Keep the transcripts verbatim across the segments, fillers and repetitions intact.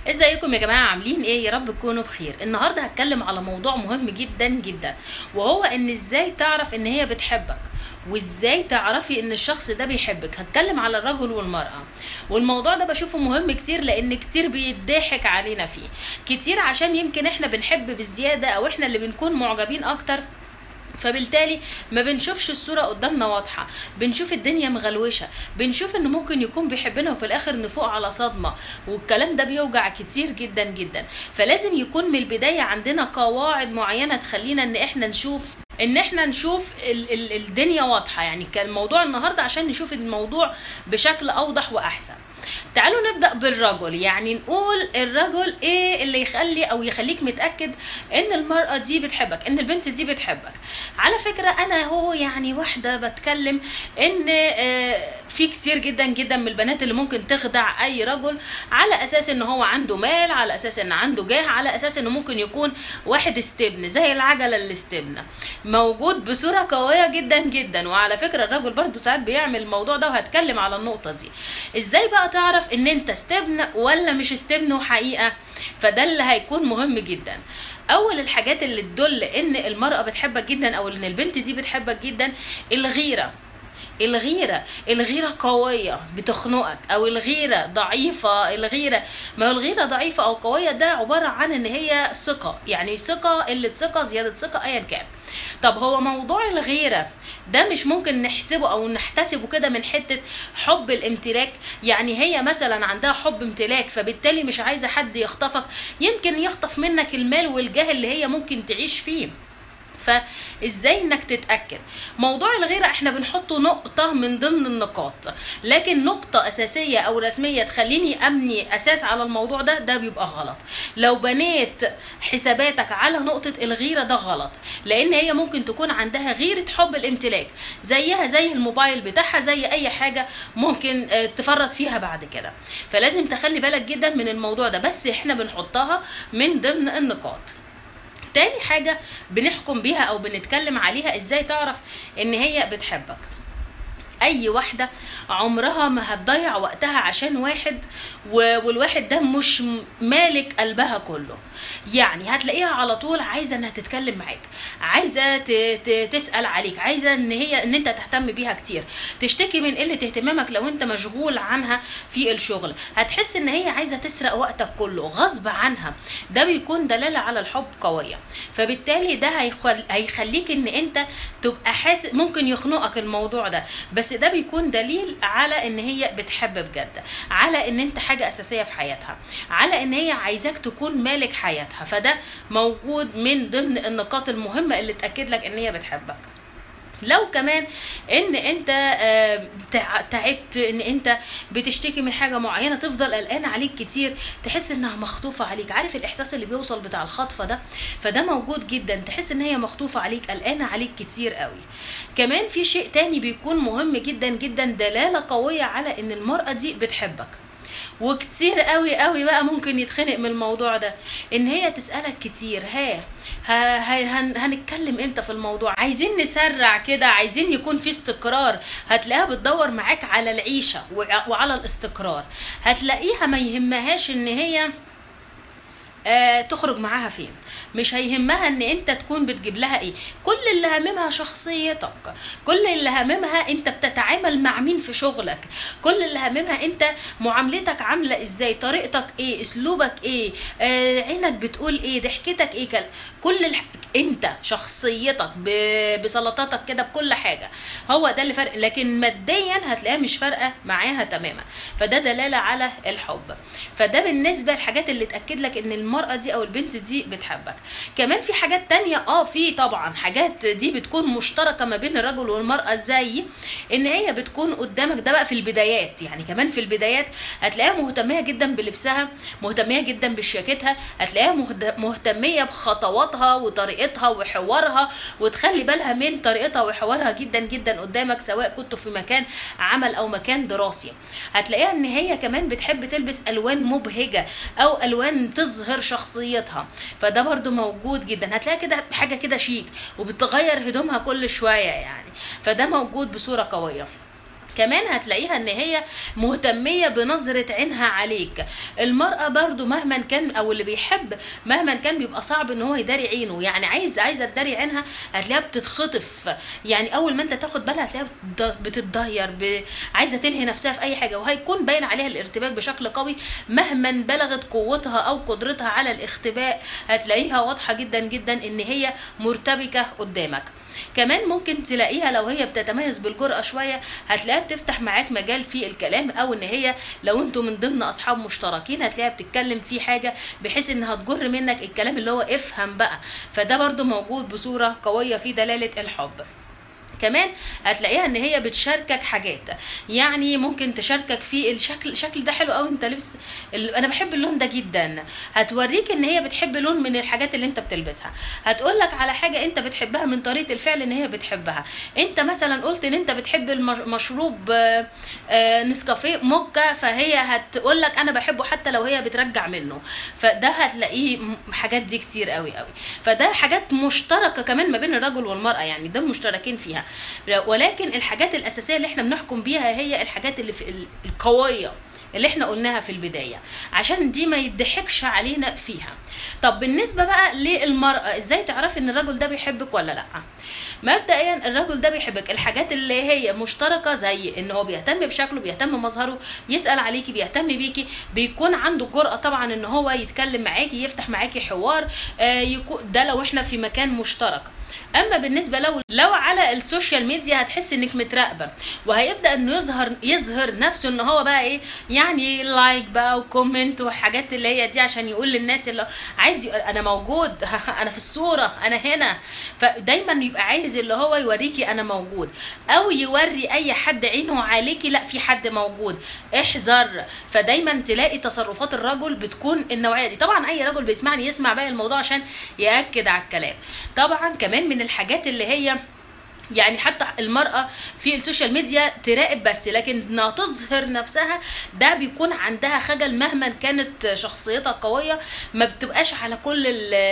ازيكم يا جماعه؟ عاملين ايه؟ يا رب تكونوا بخير. النهارده هتكلم على موضوع مهم جدا جدا، وهو ان ازاي تعرف ان هي بتحبك، وازاي تعرفي ان الشخص ده بيحبك. هتكلم على الرجل والمرأة، والموضوع ده بشوفه مهم كتير لان كتير بيضحك علينا فيه كتير، عشان يمكن احنا بنحب بالزيادة او احنا اللي بنكون معجبين اكتر، فبالتالي ما بنشوفش الصورة قدامنا واضحة، بنشوف الدنيا مغلوشة، بنشوف انه ممكن يكون بيحبنا وفي الاخر نفوق على صدمة، والكلام ده بيوجع كتير جدا جدا. فلازم يكون من البداية عندنا قواعد معينة تخلينا ان احنا نشوف ان احنا نشوف ال ال الدنيا واضحة. يعني كان موضوع النهاردة عشان نشوف الموضوع بشكل اوضح واحسن. تعالوا نبدأ بالرجل، يعني نقول الرجل ايه اللي يخلي او يخليك متأكد ان المرأة دي بتحبك، ان البنت دي بتحبك. على فكرة انا هو يعني واحدة بتكلم ان في كتير جدا جدا من البنات اللي ممكن تخدع اي رجل على اساس ان هو عنده مال، على اساس ان عنده جاه، على اساس انه ممكن يكون واحد استبن زي العجلة اللي استبنة موجود بصورة قوية جدا جدا. وعلى فكرة الرجل برضو ساعات بيعمل الموضوع ده، وهتكلم على النقطة دي. ازاي بقى تعرف ان انت استبن ولا مش استبن وحقيقة؟ فده اللي هيكون مهم جدا. اول الحاجات اللي تدل ان المرأة بتحبك جدا او ان البنت دي بتحبك جدا، الغيرة. الغيرة الغيرة قوية بتخنقك، او الغيرة ضعيفة. الغيرة ما هو الغيرة ضعيفة او قوية ده عبارة عن ان هي ثقة، يعني ثقة، قلة ثقة، زيادة ثقة، ايا كان. طب هو موضوع الغيرة ده مش ممكن نحسبه او نحتسبه كده من حتة حب الامتلاك؟ يعني هي مثلا عندها حب امتلاك فبالتالي مش عايزة حد يخطفك، يمكن يخطف منك المال والجاه اللي هي ممكن تعيش فيه. فازاي انك تتأكد؟ موضوع الغيرة احنا بنحطه نقطة من ضمن النقاط، لكن نقطة اساسية او رسمية تخليني ابني اساس على الموضوع ده ده بيبقى غلط. لو بنيت حساباتك على نقطة الغيرة ده غلط، لان هي ممكن تكون عندها غيرة حب الامتلاك، زيها زي الموبايل بتاعها، زي اي حاجة ممكن تفرط فيها بعد كده. فلازم تخلي بالك جدا من الموضوع ده، بس احنا بنحطها من ضمن النقاط. تاني حاجة بنحكم بيها او بنتكلم عليها، ازاي تعرف ان هي بتحبك. اي واحدة عمرها ما هتضيع وقتها عشان واحد والواحد ده مش مالك قلبها كله. يعني هتلاقيها على طول عايزة انها تتكلم معاك، عايزة تسأل عليك، عايزة ان هي ان انت تهتم بيها كتير، تشتكي من قلة اهتمامك لو انت مشغول عنها في الشغل. هتحس ان هي عايزة تسرق وقتك كله غصب عنها. ده بيكون دلالة على الحب قوية. فبالتالي ده هيخليك ان انت تبقى حاسس، ممكن يخنقك الموضوع ده، بس ده بيكون دليل على ان هي بتحب بجد، على ان انت حاجة اساسية في حياتها، على ان هي عايزاك تكون مالك حياتها. فده موجود من ضمن النقاط المهمة اللي تأكد لك ان هي بتحبك. لو كمان ان انت تعبت، ان انت بتشتكي من حاجة معينة، تفضل قلقان عليك كتير، تحس انها مخطوفة عليك. عارف الاحساس اللي بيوصل بتاع الخطفة ده؟ فده موجود جدا، تحس ان هي مخطوفة عليك، قلقانة عليك كتير قوي. كمان في شيء تاني بيكون مهم جدا جدا، دلالة قوية على ان المرأة دي بتحبك، وكتير قوي قوي بقى ممكن يتخنق من الموضوع ده، ان هي تسألك كتير، ها, ها, ها هن هنتكلم امتى في الموضوع، عايزين نسرع كده، عايزين يكون في استقرار. هتلاقيها بتدور معاك على العيشة وعلى الاستقرار. هتلاقيها ما يهمهاش ان هي آه تخرج معاها فين، مش هيهمها ان انت تكون بتجيب لها ايه. كل اللي هاممها شخصيتك، كل اللي هاممها انت بتتعامل مع مين في شغلك، كل اللي هاممها انت معاملتك عامله ازاي، طريقتك ايه، اسلوبك ايه، آه عينك بتقول ايه، ضحكتك ايه. كل الح... انت شخصيتك بسلطاتك كده، بكل حاجه. هو ده اللي فرق. لكن ماديا هتلاقيها مش فارقه معاها تماما. فده دلاله على الحب. فده بالنسبه للحاجات اللي تاكد لك ان المرأة دي او البنت دي بتحبك. كمان في حاجات تانية، اه في طبعا حاجات دي بتكون مشتركة ما بين الرجل والمرأة، زي ان هي بتكون قدامك. ده بقى في البدايات، يعني كمان في البدايات هتلاقيها مهتمية جدا بلبسها، مهتمية جدا بشياكتها، هتلاقيها مهتمية بخطواتها وطريقتها وحوارها، وتخلي بالها من طريقتها وحوارها جدا جدا قدامك، سواء كنتوا في مكان عمل او مكان دراسي. هتلاقيها ان هي كمان بتحب تلبس الوان مبهجة او الوان تظهر شخصيتها. فده برضو موجود جدا. هتلاقي كده حاجة كده شيك، وبتغير هدومها كل شوية يعني. فده موجود بصورة قوية. كمان هتلاقيها ان هي مهتمية بنظرة عينها عليك. المرأة برضو مهما كان او اللي بيحب مهما كان بيبقى صعب ان هو يداري عينه، يعني عايز عايزة تداري عينها هتلاقيها بتتخطف، يعني اول ما انت تاخد بالها هتلاقيها بتتضير ب... عايزة تلهي نفسها في اي حاجة، وهيكون باين عليها الارتباك بشكل قوي مهما بلغت قوتها او قدرتها على الاختباء، هتلاقيها واضحة جدا جدا ان هي مرتبكة قدامك. كمان ممكن تلاقيها لو هي بتتميز بالجرأة شوية هتلاقيها بتفتح معاك مجال في الكلام، او ان هي لو انتوا من ضمن اصحاب مشتركين هتلاقيها بتتكلم في حاجة بحيث انها تجر منك الكلام اللي هو افهم بقى، فده برضو موجود بصورة قوية في دلالة الحب. كمان هتلاقيها ان هي بتشاركك حاجات، يعني ممكن تشاركك في الشكل، الشكل ده حلو قوي انت لبس، انا بحب اللون ده جدا، هتوريك ان هي بتحب لون من الحاجات اللي انت بتلبسها، هتقولك على حاجه انت بتحبها من طريقه الفعل ان هي بتحبها. انت مثلا قلت ان انت بتحب المشروب نسكافيه موكا، فهي هتقولك انا بحبه حتى لو هي بترجع منه، فده هتلاقيه حاجات دي كتير قوي قوي، فده حاجات مشتركه كمان ما بين الرجل والمراه، يعني ده مشتركين فيها. ولكن الحاجات الاساسيه اللي احنا بنحكم بيها هي الحاجات اللي في القويه اللي احنا قلناها في البدايه، عشان دي ما يضحكش علينا فيها. طب بالنسبه بقى للمراه، ازاي تعرفي ان الرجل ده بيحبك ولا لا؟ مبدئيا الرجل ده بيحبك الحاجات اللي هي مشتركه، زي ان هو بيهتم بشكله، بيهتم بمظهره، يسال عليكي، بيهتم بيكي، بيكون عنده جرأه طبعا ان هو يتكلم معاكي، يفتح معاكي حوار، آه يكون ده لو احنا في مكان مشترك. اما بالنسبه لو لو على السوشيال ميديا هتحس انك متراقبه، وهيبدا انه يظهر يظهر نفسه ان هو بقى ايه، يعني لايك بقى وكومنت وحاجات اللي هي دي عشان يقول للناس اللي عايز يقول انا موجود انا في الصوره انا هنا، فدايما يبقى عايز اللي هو يوريكي انا موجود، او يوري اي حد عينه عليكي لا في حد موجود، احذر. فدايما تلاقي تصرفات الرجل بتكون النوعيه دي. طبعا اي رجل بيسمعني يسمع بقى الموضوع عشان ياكد على الكلام. طبعا كمان من الحاجات اللي هي يعني حتى المرأة في السوشيال ميديا تراقب بس، لكن انها تظهر نفسها ده بيكون عندها خجل مهما كانت شخصيتها قوية، ما بتبقاش على كل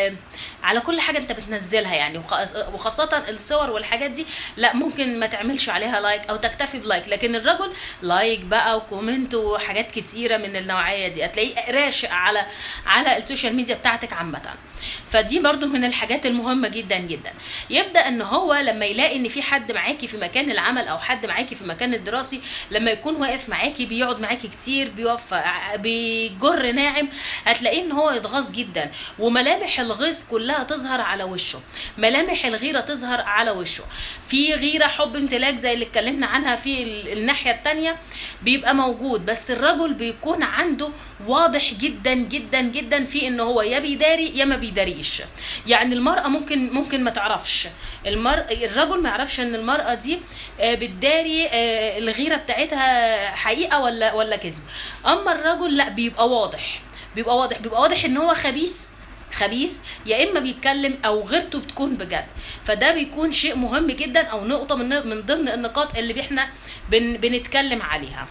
على كل حاجة انت بتنزلها يعني، وخاصة الصور والحاجات دي لا ممكن ما تعملش عليها لايك او تكتفي بلايك، لكن الرجل لايك بقى وكومنت وحاجات كتيرة من النوعية دي، هتلاقيه راشق على على السوشيال ميديا بتاعتك عامة. فدي برضو من الحاجات المهمة جدا جدا. يبدأ ان هو لما يلاقي ان في حد معاكي في مكان العمل او حد معاكي في مكان الدراسي، لما يكون واقف معاكي بيقعد معاكي كتير، بيقف بيجر ناعم، هتلاقيه ان هو يتغاظ جدا، وملامح الغيظ كلها تظهر على وشه، ملامح الغيرة تظهر على وشه، في غيرة حب امتلاك زي اللي اتكلمنا عنها في الناحية التانية بيبقى موجود، بس الرجل بيكون عنده واضح جدا جدا جدا في ان هو يا بيداري يا ما بيداريش. يعني المرأة ممكن ممكن ما تعرفش، المرأة الرجل ما يعرفش ان المرأة دي بتداري الغيرة بتاعتها حقيقة ولا ولا كذب. اما الرجل لا، بيبقى واضح بيبقى واضح بيبقى واضح ان هو خبيث خبيث يا اما بيتكلم او غيرته بتكون بجد. فده بيكون شيء مهم جدا، او نقطة من من ضمن النقاط اللي احنا بن بنتكلم عليها.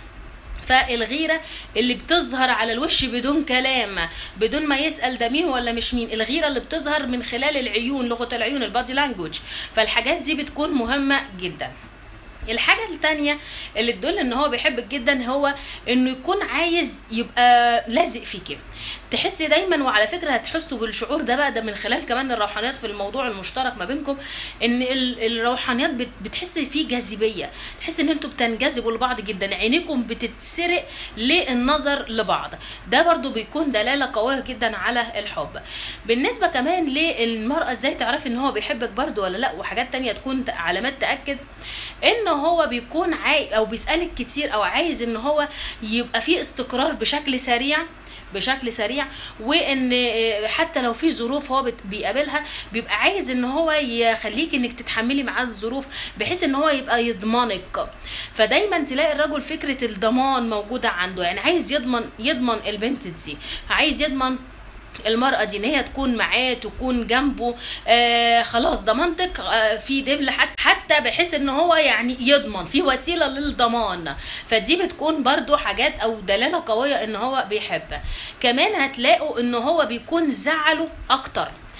فالغيرة اللي بتظهر على الوش بدون كلام، بدون ما يسأل ده مين ولا مش مين، الغيرة اللي بتظهر من خلال العيون، لغة العيون، البادي لانجوج، فالحاجات دي بتكون مهمة جدا. الحاجة التانية اللي تدل ان هو بيحبك جدا هو انه يكون عايز يبقى لازق فيكي، تحسي دايما، وعلى فكرة هتحسوا بالشعور ده بقى ده من خلال كمان الروحانيات في الموضوع المشترك ما بينكم، ان الروحانيات بتحس فيه جاذبية، تحس ان انتوا بتنجذبوا لبعض جدا، عينيكم بتتسرق للنظر لبعض، ده برضو بيكون دلالة قوية جدا على الحب. بالنسبة كمان للمرأة ازاي تعرفي ان هو بيحبك برضو ولا لا، وحاجات تانية تكون علامات تأكد ان هو بيكون عايز او بيسألك كتير، او عايز ان هو يبقى فيه استقرار بشكل سريع بشكل سريع وان حتى لو في ظروف هو بيقابلها بيبقى عايز ان هو يخليك انك تتحملي معاه الظروف، بحيث ان هو يبقى يضمنك. فدايما تلاقي الرجل فكرة الضمان موجودة عنده، يعني عايز يضمن يضمن البنت دي، عايز يضمن المرأة دي ان هي تكون معاه، تكون جنبه، آه خلاص ضمانتك، آه في دبل، حتى حتى بحيث ان هو يعني يضمن في وسيلة للضمان. فدي بتكون برضو حاجات او دلالة قوية ان هو بيحب. كمان هتلاقوا ان هو بيكون زعله اكتر،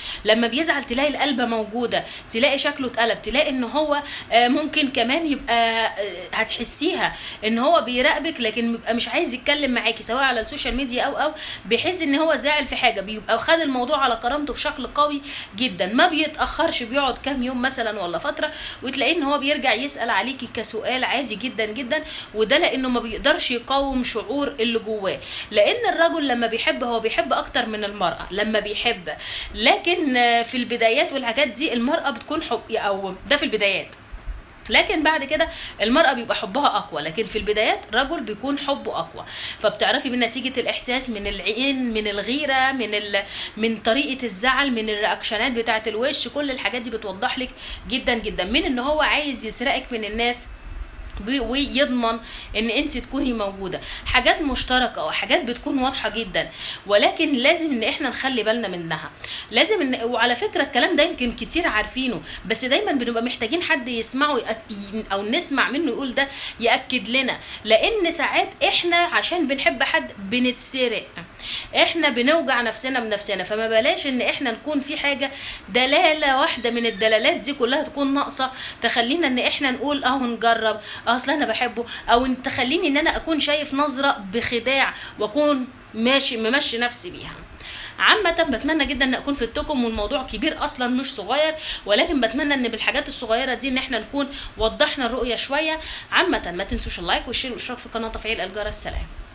لما بيزعل تلاقي القلبه موجوده، تلاقي شكله اتقلب، تلاقي ان هو ممكن كمان يبقى هتحسيها ان هو بيراقبك لكن بيبقى مش عايز يتكلم معاكي سواء على السوشيال ميديا او او بحيث ان هو زعل في حاجه، بيبقى خد الموضوع على كرامته بشكل قوي جدا، ما بيتاخرش، بيقعد كام يوم مثلا ولا فتره وتلاقيه ان هو بيرجع يسال عليكي كسؤال عادي جدا جدا. وده لانه ما بيقدرش يقاوم شعور اللي جواه، لان الرجل لما بيحب هو بيحب اكتر من المراه لما بيحب. لكن في البدايات والحاجات دي المراه بتكون حب، او ده في البدايات، لكن بعد كده المرأة بيبقى حبها أقوى. لكن في البدايات رجل بيكون حبه أقوى، فبتعرفي من نتيجة الإحساس، من العين، من الغيرة، من ال... من طريقة الزعل، من الرياكشنات بتاعة الوش، كل الحاجات دي بتوضح لك جدا جدا من إن هو عايز يسرقك من الناس ويضمن ان انت تكوني موجوده. حاجات مشتركه او حاجات بتكون واضحه جدا، ولكن لازم ان احنا نخلي بالنا منها. لازم ان، وعلى فكره الكلام ده يمكن كتير عارفينه بس دايما بنبقى محتاجين حد يسمعه او نسمع منه يقول ده ياكد لنا، لان ساعات احنا عشان بنحب حد بنتسرق، احنا بنوجع نفسنا بنفسنا. فما بلاش ان احنا نكون في حاجه دلاله واحده من الدلالات دي كلها تكون ناقصه تخلينا ان احنا نقول اهو نجرب، اصل انا بحبه، او انت تخليني ان انا اكون شايف نظره بخداع واكون ماشي ممشي نفسي بيها. عامة بتمنى جدا ان اكون فدتكم، والموضوع كبير اصلا مش صغير، ولكن بتمنى ان بالحاجات الصغيره دي ان احنا نكون وضحنا الرؤيه شويه. عامة ما تنسوش اللايك والشير والاشتراك في القناه وتفعيل الجرس. سلام.